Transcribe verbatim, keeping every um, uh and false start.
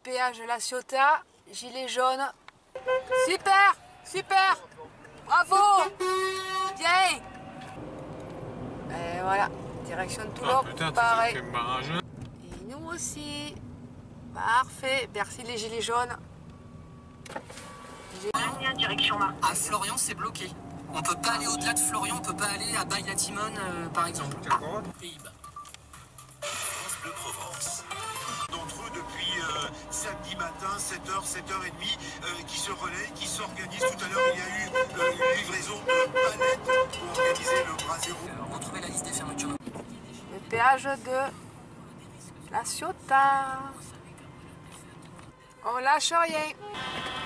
péage La Ciotat, gilet jaune. Super, super, bravo, bien. Et voilà, direction de Toulon, Ah, pareil. Et nous aussi. Parfait, merci les gilets jaunes. Direction à Florian, c'est bloqué. On peut pas aller au-delà de Florian, on peut pas aller à Baye-la-Timone, euh, par exemple. Pays-Bas. France Bleu Provence. D'entre eux depuis euh, samedi matin, sept heures, sept heures trente, euh, qui se relaient, qui s'organisent. Tout à l'heure, il y a eu euh, une livraison de palettes pour organiser le bras zéro. Euh, retrouvez la liste des fermetures. Le péage de La Ciotat. On lâche rien.